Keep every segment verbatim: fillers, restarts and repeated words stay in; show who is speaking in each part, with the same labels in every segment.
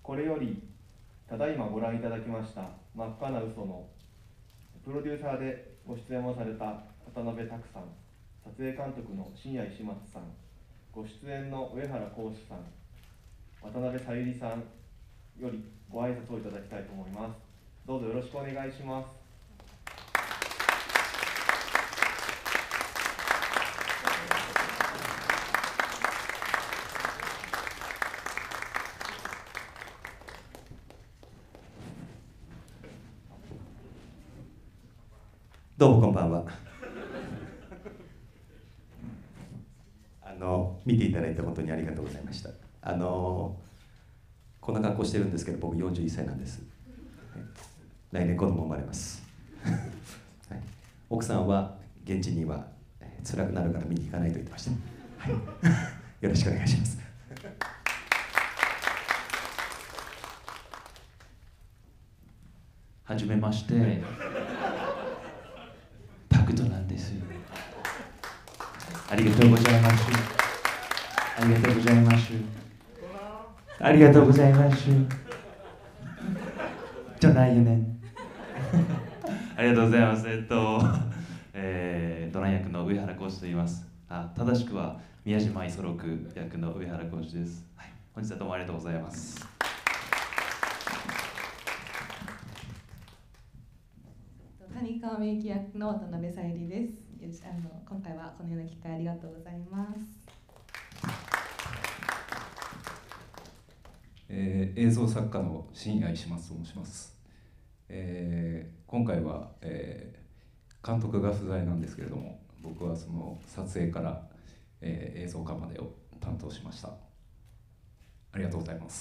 Speaker 1: これよりただいまご覧いただきました真っ赤な嘘のプロデューサーでご出演をされた渡辺拓さん、撮影監督の新谷石松さん、ご出演の上原浩司さん、渡辺さゆりさんよりご挨拶をいただきたいと思います。どうぞよろしくお願いします。
Speaker 2: どうもこんばんは。あの見ていただいて本当にありがとうございました。あのこんな格好してるんですけど、僕よんじゅういっさいなんです。来年子供生まれます。はい、奥さんは現地には辛くなるから見に行かないと言ってました。はい、よろしくお願いします。
Speaker 3: はじめまして。タクトなんです。ありがとうございます。ありがとうございます。ありがとうございます。じゃないよね。ありがとうございます。えっと、えー、ドラン役の上原浩司と言います。あ、正しくは宮島五十六役の上原浩司です。はい、本日はどうもありがとうございます。
Speaker 4: 谷川芽衣役の渡辺さゆりです。あの今回はこのような機会ありがとうございます。
Speaker 5: えー、映像作家の新谷石松と申します。えー、今回は、えー、監督が不在なんですけれども、僕はその撮影から、えー、映像化までを担当しました。ありがとうございます。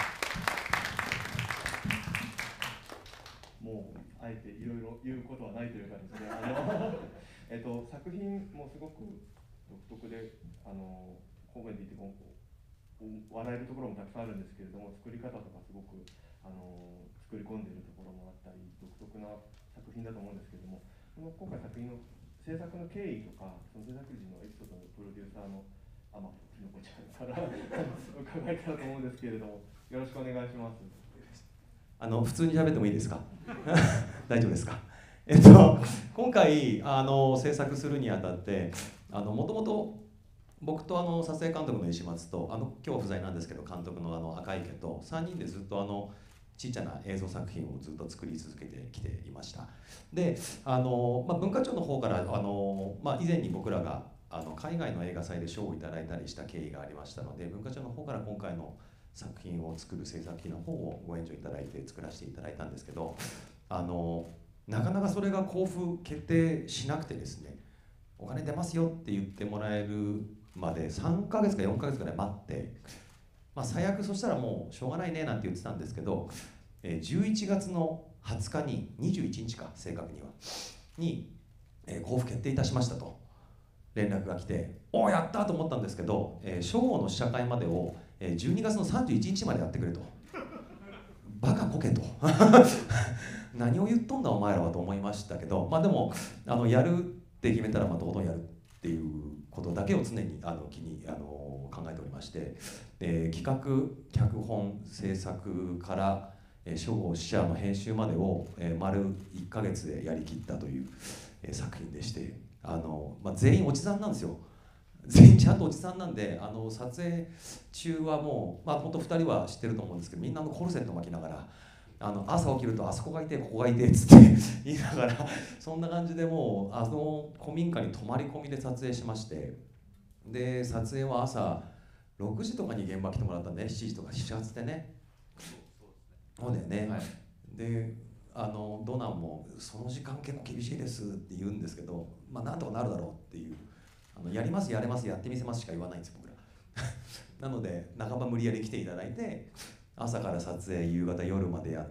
Speaker 1: もうあえていろいろ言うことはないというかですね、あのえっと作品もすごく独特で、あのコメディってこう笑えるところもたくさんあるんですけれども、作り方とかすごくあの作り込んでいるところもあったり、独特な作品だと思うんですけれども、この今回作品の制作の経緯とか、その制作時のエピソードのプロデューサーのあまきのこちゃんから伺えたらと思うんですけれども、よろしくお願いします。
Speaker 2: あの普通に喋ってもいいですか？大丈夫ですか？えっと今回あの制作するにあたって、あのもともと僕とあの撮影監督の石松と、あの今日不在なんですけど監督のあの赤池とさんにんでずっとあのちっちゃな映像作品をずっと作り続けてきていました。で、あの、まあ、文化庁の方からあの、まあ、以前に僕らがあの海外の映画祭で賞をいただいたりした経緯がありましたので、文化庁の方から今回の作品を作る制作費の方をご援助いただいて作らせていただいたんですけど、あのなかなかそれが交付決定しなくてですね、お金出ますよって言ってもらえるまでさんかげつかよんかげつぐらい待って、まあ、最悪そしたらもうしょうがないねなんて言ってたんですけど、えー、じゅういちがつのはつかににじゅういちにちか正確にはに、えー、交付決定いたしましたと連絡が来て、おおやったと思ったんですけど、えー、初号の試写会までをじゅうにがつのさんじゅういちにちまでやってくれと。バカこけと何を言っとんだお前らはと思いましたけど、まあでもあのやるって決めたらまあとことんやるっていうことだけを常にあの気にあの考えておりまして、えー、企画脚本制作から、えー、初号試写の編集までを、えー、丸いっかげつでやりきったという、えー、作品でして、あの、まあ、全員おじさんなんですよ。全員ちゃんとおじさんなんで、あの撮影中はもう、まあ本当ふたりは知ってると思うんですけど、みんなのコルセット巻きながら、あの朝起きるとあそこがいてここがいてっつって言いながら、そんな感じでもうあの古民家に泊まり込みで撮影しまして、で撮影は朝ろくじとかに現場来てもらったんで、しちじとか始発でね。そうだよね。はい、であのドナンもその時間結構厳しいですって言うんですけど、まあなんとかなるだろうっていう。あのやりますやれますやってみせますしか言わないんですよ僕らなので半ば無理やり来ていただいて、朝から撮影夕方夜までやって、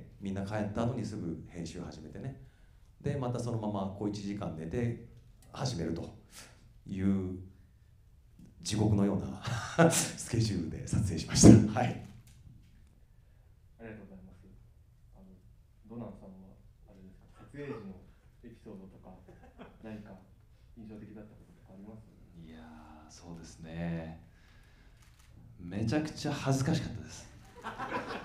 Speaker 2: みんな帰った後にすぐ編集始めてね、でまたそのまま小いちじかん寝て始めるという地獄のようなスケジュールで撮影しました。はい、
Speaker 1: ありがとうございます。あのドナンさんはあれですか、撮影時のエピソードとか何か印象的だったこととかあります？
Speaker 3: いやー、そうですね、めちゃくちゃ恥ずかしかったです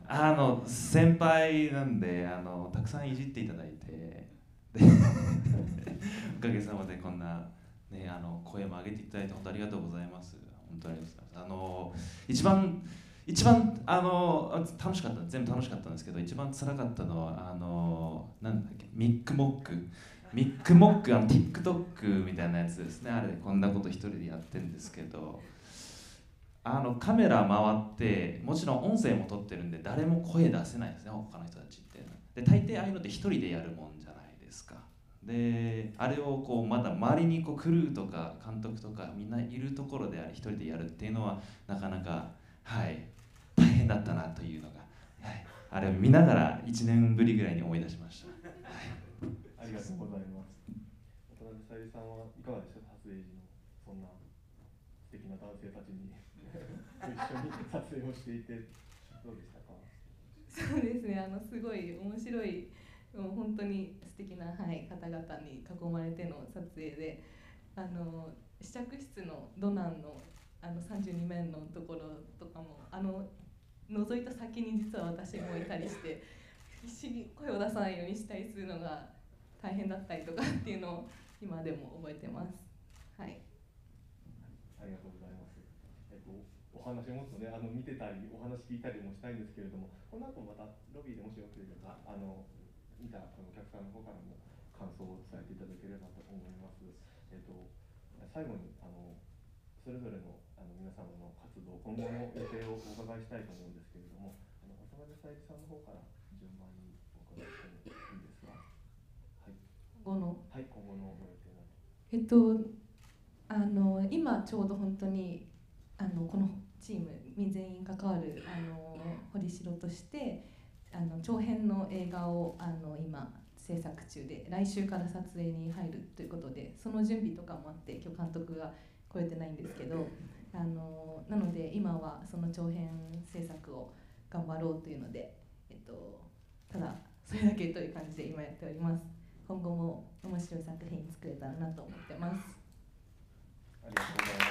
Speaker 3: あの先輩なんであのたくさんいじっていただいてでおかげさまでこんな、ね、あの声も上げていただいて本当ありがとうございます。本当にありがとうございます。あの一番一番あの楽しかった全部楽しかったんですけど、一番辛かったのはあのなんだっけミックモックミックモックあの TikTok みたいなやつですね。あれこんなこと一人でやってるんですけど、あのカメラ回ってもちろん音声も撮ってるんで誰も声出せないですね、他の人たちってで大抵ああいうのって一人でやるもんじゃないですか。であれをこうまだ周りにこうクルーとか監督とかみんないるところであれ一人でやるっていうのはなかなかはい大変だったなというのが、はい、あれを見ながらいちねんぶりぐらいに思い出しました。はい、
Speaker 1: ありがとうございます。渡辺さゆりさんはいかがでしたか、撮影時のそんな素敵な男性たちに一緒に撮影をしていてどうでしたか？
Speaker 4: そうですね、あのすごい面白い、もう本当に素敵な、はい、方々に囲まれての撮影で、あの試着室のドナンのあのさんじゅうにめんのところとかもあの覗いた先に実は私もいたりして必死に声を出さないようにしたりするのが大変だったりとかっていうのを今でも覚えてます。はい。
Speaker 1: ありがとうございます。えっとお話をもっとねあの見てたりお話聞いたりもしたいんですけれども、この後またロビーでもしよければあの見たお客さんの方からも感想を伝えていただければと思います。えっと最後にあのそれぞれのあの皆様の活動今後の予定をお伺いしたいと思うんですけれども、あの渡辺さゆりさんの方から順番にお伺いしてもいいですか？はい。
Speaker 4: 今後の
Speaker 1: はい今後のご予定など。
Speaker 4: えっとあの今ちょうど本当にあのこのチーム全員関わるあの堀城としてあの長編の映画をあの今制作中で来週から撮影に入るということで、その準備とかもあって今日監督が来れてないんですけど、あのなので今はその長編制作を頑張ろうというので、えっと、ただそれだけという感じで今やっております。今後も面白い作品作れたらなと思ってます。
Speaker 1: ありがとうございます。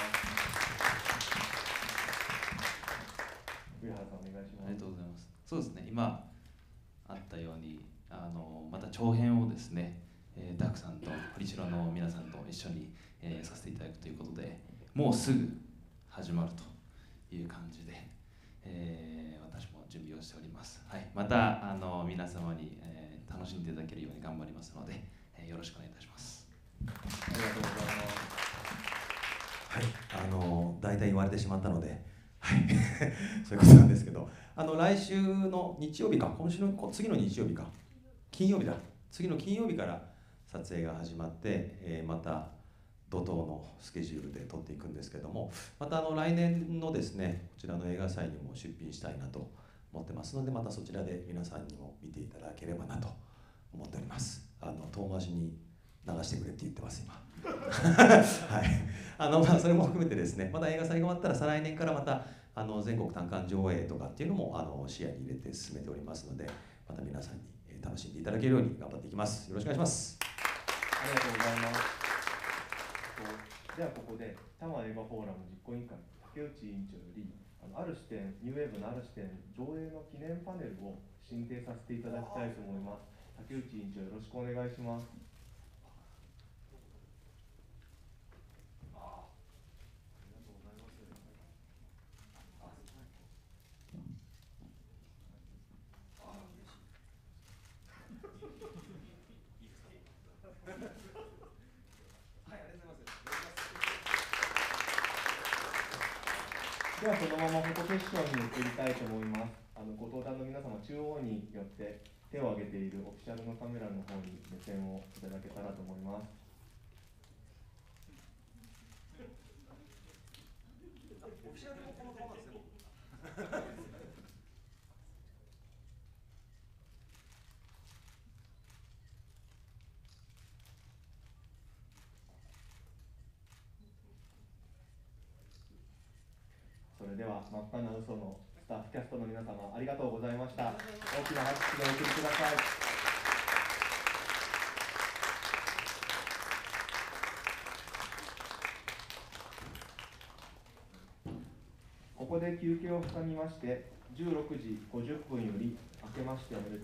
Speaker 1: 上原さんお願いします。
Speaker 3: ありがとうございます。そうですね、今あったようにあのまた長編をですね、えー、ダクさんと堀城の皆さんと一緒に、えー、させていただくということで、もうすぐ始まるという感じで、えー、私も準備をしております。はい、またあの皆様に、えー、楽しんでいただけるように頑張りますので、えー、よろしくお願いいたします。
Speaker 1: ありがとうございます。
Speaker 2: はい、あの大体言われてしまったので、はい、そういうことなんですけど、あの来週の日曜日か、今週の次の日曜日か、金曜日だ、次の金曜日から撮影が始まって、えー、また怒涛のスケジュールで撮っていくんですけども、またあの来年のですね、こちらの映画祭にも出品したいなと思ってますので、またそちらで皆さんにも見ていただければなと思っております。あの遠回しに流してくれって言ってます今。はい、あのまあそれも含めてですね、また映画祭が終わったら再来年からまたあの全国単館上映とかっていうのもあの視野に入れて進めておりますので、また皆さんに楽しんでいただけるように頑張っていきます。よろしくお願いします。
Speaker 1: ありがとうございます。ではここで多摩映画フォーラム実行委員会竹内委員長よりあのある視点ニューウェーブのある視点上映の記念パネルを進呈させていただきたいと思います。竹内委員長よろしくお願いします。ではそのままフォトセッションに移りたいと思います。あのご登壇の皆様、中央によって手を挙げているオフィシャルのカメラの方に目線をいただけたらと思います。
Speaker 2: オフィシャルもこの顔なんですよ。
Speaker 1: それでは真っ赤な嘘のスタッフキャストの皆様ありがとうございました。大きな拍手でお送りください。ここで休憩を挟みましてじゅうろくじごじゅっぷんより明けましておめでとう